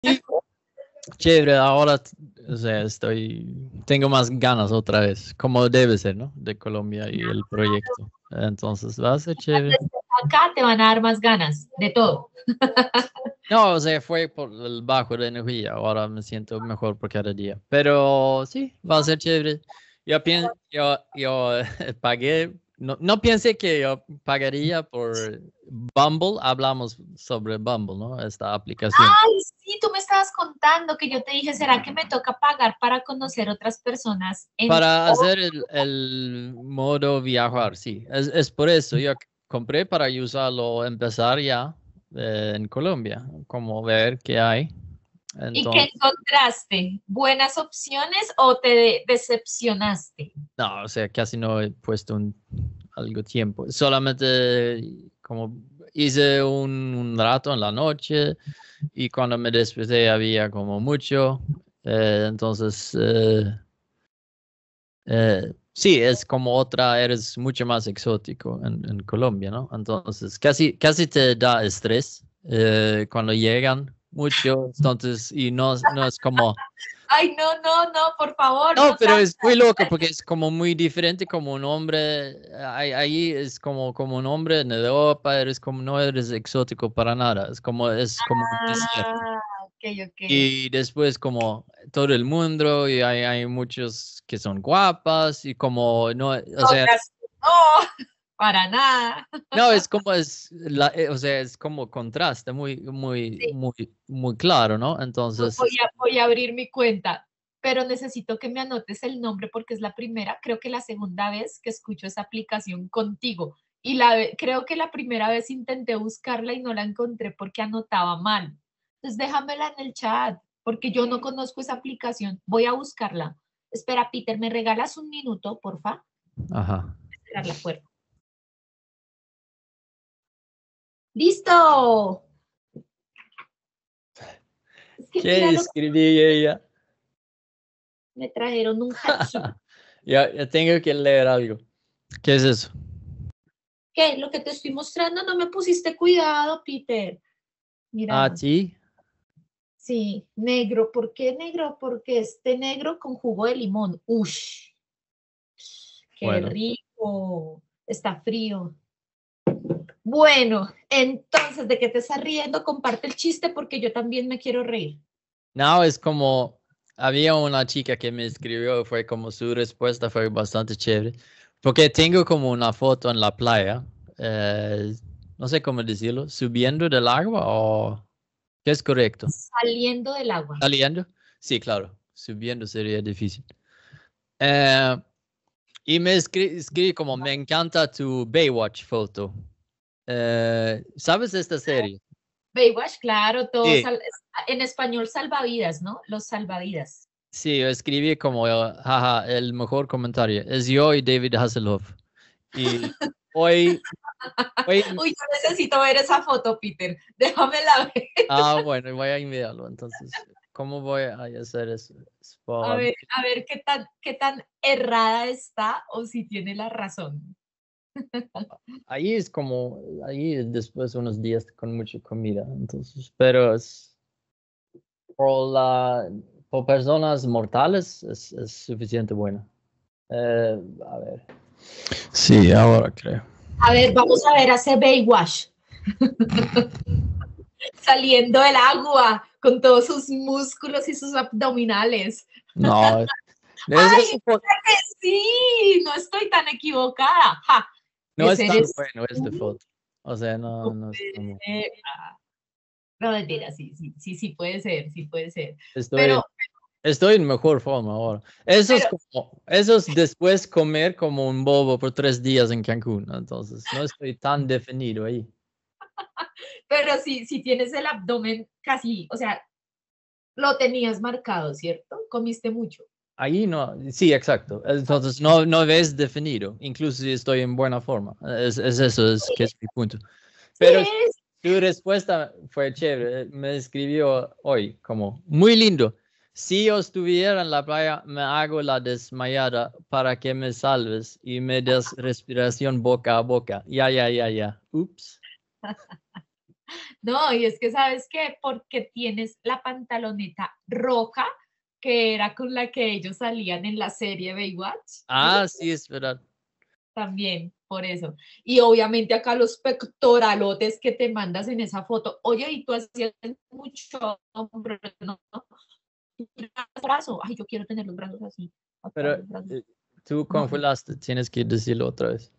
Sí, chévere, ahora, o sea, tengo más ganas otra vez, como debe ser, ¿no? De Colombia y el proyecto. Entonces, va a ser chévere. Acá te van a dar más ganas de todo. No, o sea, fue por el bajo de energía, ahora me siento mejor por cada día. Pero sí, va a ser chévere. Yo pagué, no pensé que yo pagaría por Bumble, hablamos sobre Bumble, ¿no? Esta aplicación. Ay, sí, tú me estabas contando que yo te dije, ¿será que me toca pagar para conocer otras personas en... Para hacer el modo viajar, sí. Es por eso yo compré para usarlo, empezar ya en Colombia, como ver qué hay. ¿Y qué Entonces, encontraste? ¿Buenas opciones o te decepcionaste? no, o sea, casi no he puesto algo tiempo. Solamente como hice un rato en la noche y cuando me desperté había como mucho. Entonces, sí, es como eres mucho más exótico en Colombia, ¿no? Entonces, casi te da estrés cuando llegan mucho, entonces, y no es como, Ay, no, no, no, por favor, no, no pero tanto. es muy loco porque es como muy diferente como un hombre, ahí es como un hombre en Europa, no eres exótico para nada, es como un desierto. Ah, ok, ok. Y después como todo el mundo y hay muchos que son guapas y como no, o sea, Otras, no, para nada. no, o sea, es como contraste Sí, muy claro, ¿no? Entonces, voy a abrir mi cuenta, pero necesito que me anotes el nombre porque es la primera, creo que la segunda vez que escucho esa aplicación contigo. Y creo que la primera vez intenté buscarla y no la encontré porque anotaba mal. Entonces déjamela en el chat porque yo no conozco esa aplicación. Voy a buscarla. Espera, Peter, ¿me regalas un minuto, porfa? ajá. Cerrar la puerta. ¡Listo! Es que mira ¿Qué lo que escribí ella? me trajeron un hachís. Ya tengo que leer algo. ¿Qué es eso? ¿Qué? Lo que te estoy mostrando no me pusiste cuidado, Peter. Ah, Mira, sí. sí, negro. ¿Por qué negro? Porque este negro con jugo de limón. Ush, qué Bueno. rico. Está frío. Bueno, entonces, ¿de qué te estás riendo? Comparte el chiste porque yo también me quiero reír. No, es como, había una chica que me escribió, fue como su respuesta fue bastante chévere, porque tengo como una foto en la playa, eh, no sé cómo decirlo, subiendo del agua o qué es correcto. Saliendo del agua. ¿Saliendo? Sí, claro, subiendo sería difícil. Eh, y me escribí como, me encanta tu Baywatch foto. ¿Sabes esta serie? Baywatch, claro, Sí. en español salvavidas, ¿no? Los salvavidas. Sí, yo escribí como, jaja, el mejor comentario. Es yo y David Hasselhoff. Y hoy, hoy, Uy, yo necesito ver esa foto, Peter. Déjamela ver. bueno, voy a enviarlo. Entonces, ¿cómo voy a hacer eso? A ver qué tan errada está o si tiene la razón. Ahí es después unos días con mucha comida. Entonces, pero por por personas mortales es suficiente bueno. A ver. Sí, ahora creo. A ver, vamos a ver, hace Baywatch, saliendo del agua con todos sus músculos y sus abdominales. No, ¡Ay, esa foto sí! No estoy tan equivocada. ¡Ja! no es Ese tan eres bueno esta tú. foto. O sea, no es como. No, mentira, sí, sí, sí, sí puede ser, sí puede ser. Estoy Pero, en, estoy en mejor forma ahora. pero, Eso es después comer como un bobo por 3 días en Cancún. Entonces, no estoy tan definido ahí. pero sí, sí tienes el abdomen casi, o sea, lo tenías marcado, ¿cierto? Comiste mucho. Ahí no, sí, exacto. Entonces, no ves definido, incluso si estoy en buena forma. Es eso, es que es mi punto. Sí, Pero su respuesta fue chévere. Me escribió hoy como, muy lindo. Si yo estuviera en la playa, me hago la desmayada para que me salves y me des respiración boca a boca. Ya. Ups. No, y es que sabes que porque tienes la pantaloneta roja, que era con la que ellos salían en la serie Baywatch, ¿sí? Ah, sí, es verdad. También, por eso. Y obviamente acá los pectoralotes que te mandas en esa foto. Oye, y tú hacías mucho hombro, ¿no? Brazo. Ay, yo quiero tener los brazos así. Acá Pero los brazos. tú No, congelaste, tienes que decirlo otra vez.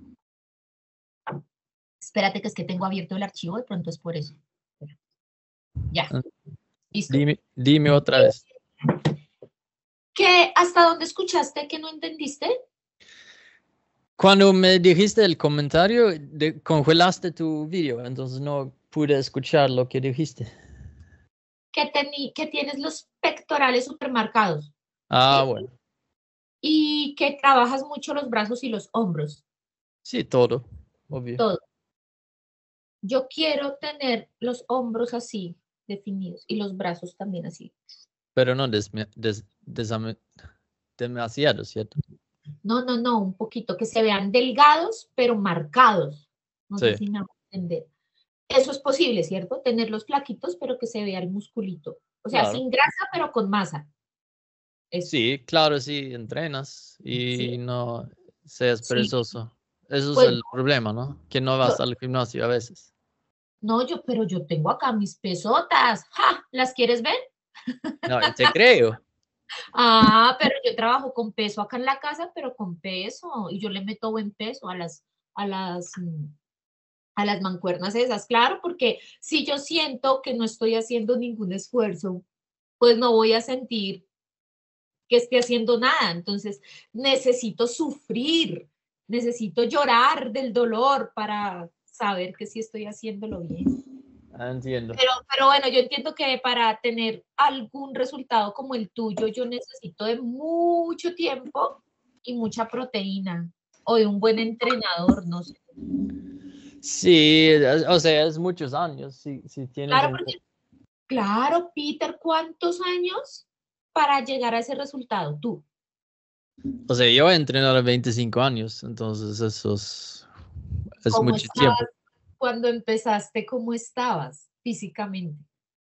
espérate que es que tengo abierto el archivo, de pronto es por eso. Ya, Ah, listo. dime otra vez. ¿Qué, hasta dónde escuchaste que no entendiste? Cuando me dijiste el comentario, congelaste tu video, entonces no pude escuchar lo que dijiste. Que tienes los pectorales supermarcados, Ah, ¿sí? bueno. Y que trabajas mucho los brazos y los hombros, Sí, todo, obvio. todo. Yo quiero tener los hombros así definidos y los brazos también así. Pero no demasiado, ¿cierto? No, no, no, un poquito, que se vean delgados, pero marcados. No sé Sí, si me hago entender. Eso es posible, ¿cierto? Tenerlos flaquitos, pero que se vea el musculito. O sea, claro. sin grasa, pero con masa. Eso. Sí, claro, sí, entrenas Sí, y no seas sí. perezoso. Eso es Pues el problema, ¿no? Que no yo, vas al gimnasio a veces. no, pero yo tengo acá mis pesotas. ¡Ja! ¿Las quieres ver? No, y te creo. Ah, pero yo trabajo con peso acá en la casa, pero con peso. Y yo le meto buen peso a las, mm, a las mancuernas esas, claro, porque si yo siento que no estoy haciendo ningún esfuerzo, pues no voy a sentir que esté haciendo nada. Entonces, necesito sufrir, necesito llorar del dolor para saber que sí estoy haciéndolo bien. Ah, entiendo. Pero bueno, yo entiendo que para tener algún resultado como el tuyo, yo necesito de mucho tiempo y mucha proteína o de un buen entrenador, no sé. Sí, o sea, es muchos años, si tienes Claro, en... porque, claro, Peter, ¿cuántos años para llegar a ese resultado? Tú, O sea, yo he entrenado 25 años, entonces es ¿cómo mucho tiempo. estabas cuando empezaste? ¿Cómo estabas físicamente?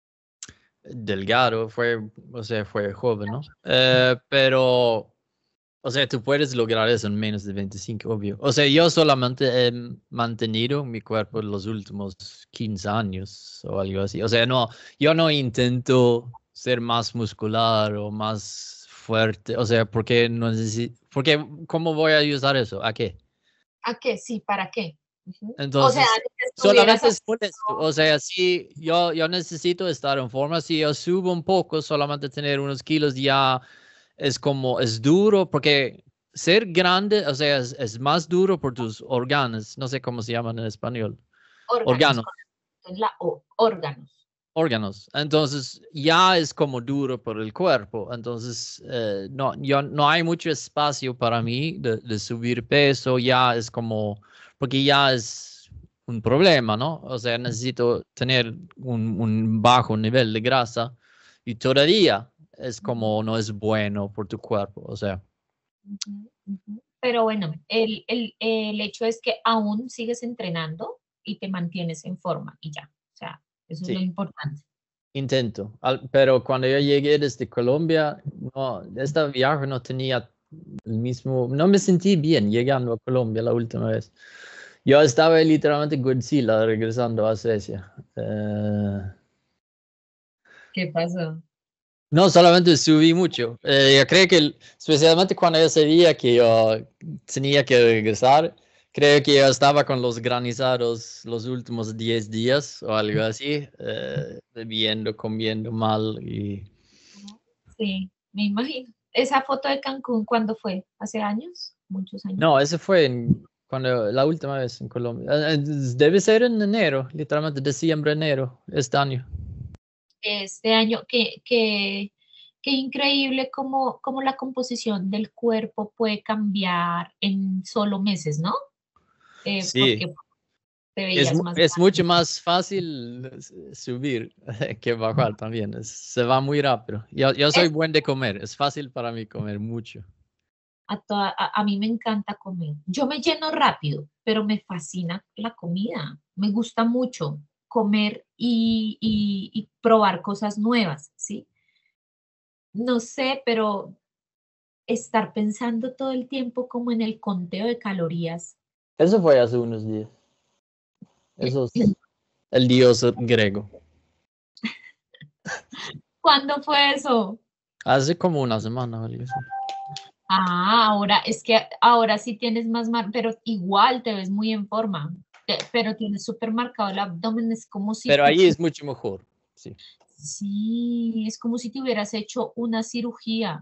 Delgado, o sea, fue joven, ¿no? Pero, o sea, tú puedes lograr eso en menos de 25, obvio. O sea, yo solamente he mantenido mi cuerpo los últimos 15 años o algo así. O sea, no, yo no intento ser más muscular o más fuerte. O sea, porque no necesito, porque ¿cómo voy a usar eso? ¿A qué? ¿A qué? Sí, ¿para qué? Ujú. O sea, Entonces, que estuvieras solamente así. es por esto. O sea, si yo necesito estar en forma, si yo subo un poco, solamente tener unos kilos ya es como, es duro, porque ser grande, o sea, es más duro por tus órganos, no sé cómo se llaman en español, Órganos, órganos, correcto, en la O, órganos. órganos. Entonces, ya es como duro por el cuerpo. Entonces, no, no hay mucho espacio para mí de subir peso, ya es como, porque ya es un problema, ¿no? O sea, necesito tener un bajo nivel de grasa y todavía es Ujú, como no es bueno por tu cuerpo, o sea. ujú, ujú. Pero bueno, el hecho es que aún sigues entrenando y te mantienes en forma y ya. O sea, eso es lo Sí, importante. intento, pero cuando yo llegué desde Colombia, no, este viaje no tenía el mismo, no me sentí bien llegando a Colombia la última vez. Yo estaba literalmente en Godzilla regresando a Suecia. ¿Qué pasó? No, solamente subí mucho. Yo creo que, especialmente cuando yo sabía que yo tenía que regresar, creo que yo estaba con los granizados los últimos 10 días o algo así, bebiendo, comiendo mal y... Sí, me imagino. Esa foto de Cancún, ¿cuándo fue? ¿Hace años? Muchos años. No, ese fue cuando la última vez en Colombia. Debe ser en enero, literalmente diciembre, enero, este año. Este año, qué increíble cómo la composición del cuerpo puede cambiar en solo meses, ¿no? Sí, Porque te veías más es mucho grande. más fácil subir que bajar también. Se va muy rápido. Yo soy Es- buen de comer. Es fácil para mí comer mucho. a mí me encanta comer. Yo me lleno rápido, pero me fascina la comida. Me gusta mucho. comer y probar cosas nuevas, ¿sí? No sé, pero estar pensando todo el tiempo como en el conteo de calorías. Eso fue hace unos días. Eso es el dios griego. ¿Cuándo fue eso? Hace como una semana, algo así. Ahora, es que ahora sí tienes más pero igual te ves muy en forma, pero tienes súper marcado el abdomen, es como si Pero tú, ahí es mucho mejor. Sí. sí, es como si te hubieras hecho una cirugía.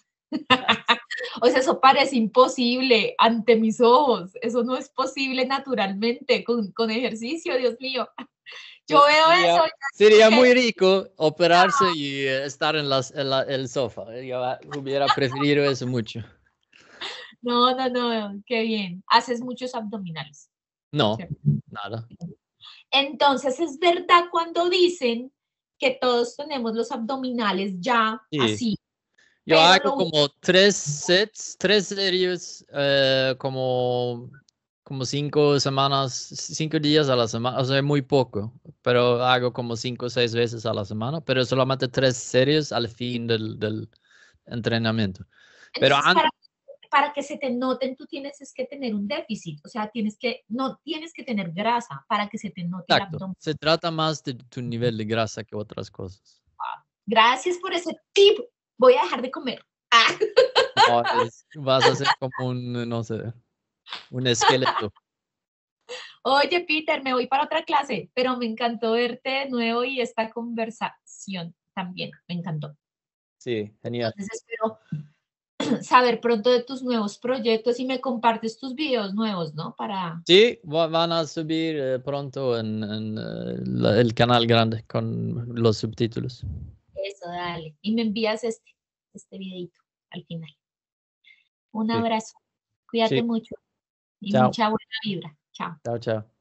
O sea, eso parece imposible ante mis ojos, eso no es posible naturalmente con ejercicio, Dios mío. Yo veo eso. Sería muy rico operarse y estar en el sofá. Yo hubiera preferido eso mucho. No, no, no, qué bien. Haces muchos abdominales, No, ¿cierto? nada. Entonces, es verdad cuando dicen que todos tenemos los abdominales ya Sí. así, Yo pero hago como 3 sets, 3 series, como 5 semanas, 5 días a la semana, o sea, muy poco, pero hago como 5 o 6 veces a la semana, pero solamente 3 series al fin del entrenamiento. Pero entonces para que se te noten, tú tienes es que tener un déficit, o sea, no tienes que tener grasa para que se te note el exacto, abdomen. se trata más de tu nivel de grasa que otras cosas. Gracias por ese tip. Voy a dejar de comer. Ah. No, vas a ser como no sé, un esqueleto. Oye, Peter, me voy para otra clase, pero me encantó verte de nuevo y esta conversación también, me encantó. Sí, genial. Entonces espero saber pronto de tus nuevos proyectos y me compartes tus videos nuevos, ¿no? Para Sí, van a subir pronto en el canal grande con los subtítulos. eso, dale. Y me envías este videito al final. Un Sí, abrazo. Cuídate sí. mucho y Chao, mucha buena vibra. Chao. chao, chao.